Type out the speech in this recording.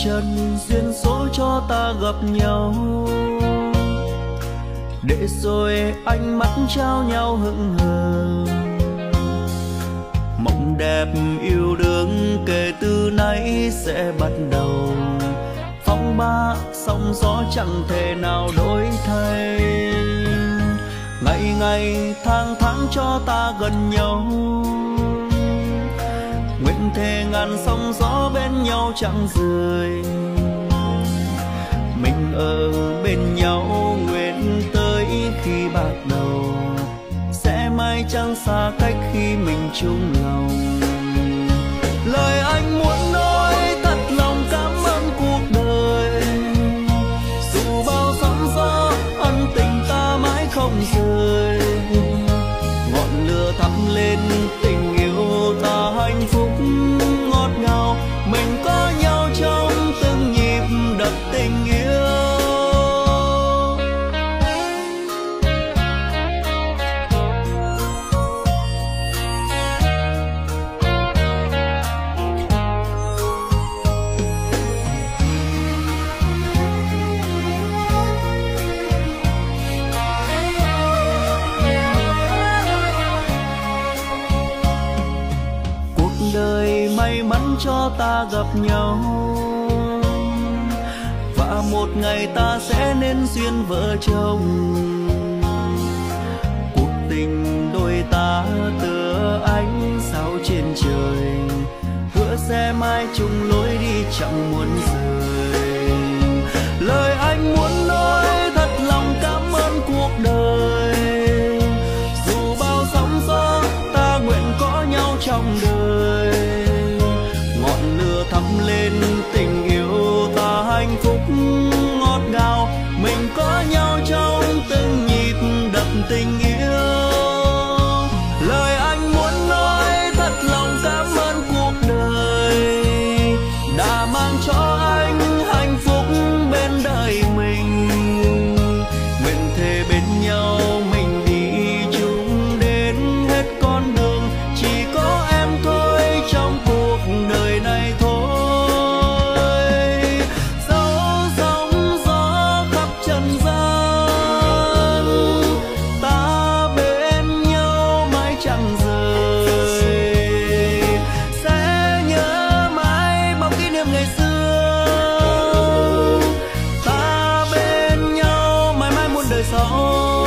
trần duyên số cho ta gặp nhau, để rồi ánh mắt trao nhau hững hờ. Mộng đẹp yêu đương kể từ nay sẽ bắt đầu, phong ba sóng gió chẳng thể nào đổi thay. Ngày ngày tháng tháng cho ta gần nhau, nguyện thề ngàn sóng gió bên nhau chẳng rời. Mình ở bên nhau nguyện tới khi bạc đầu, sẽ mãi chẳng xa cách khi mình chung lòng. Lời anh muốn nói thật lòng cảm ơn cuộc đời, dù bao sóng gió ân tình ta mãi không rời. Ngọn lửa thắp lên tình yêu ta hạnh phúc ngọt ngào, mình có nhau trong từng nhịp đập tình yêu. Đời may mắn cho ta gặp nhau, và một ngày ta sẽ nên duyên vợ chồng. Cuộc tình đôi ta tựa ánh sao trên trời, hứa sẽ mãi chung lối đi chẳng muốn rời. Lời anh muốn nói thật lòng cảm ơn cuộc đời, dù bao sóng gió ta nguyện có nhau trong đời. Ngọn lửa thắp lên tình yêu ta hạnh phúc ngọt ngào, mình có nhau trong từng nhịp đập tình yêu. Lời anh muốn nói thật lòng cảm ơn cuộc đời, đã mang cho anh hạnh phúc bên đời mình. Nguyện thề bên nhau mình đi chung đến hết con đường, chỉ có em thôi trong cuộc đời này thôi. Dẫu sóng gió khắp trần gian, ta bên nhau mãi chẳng rời. Sẽ nhớ mãi bao kỷ niệm ngày xưa, ta bên nhau mãi mãi muôn đời sau.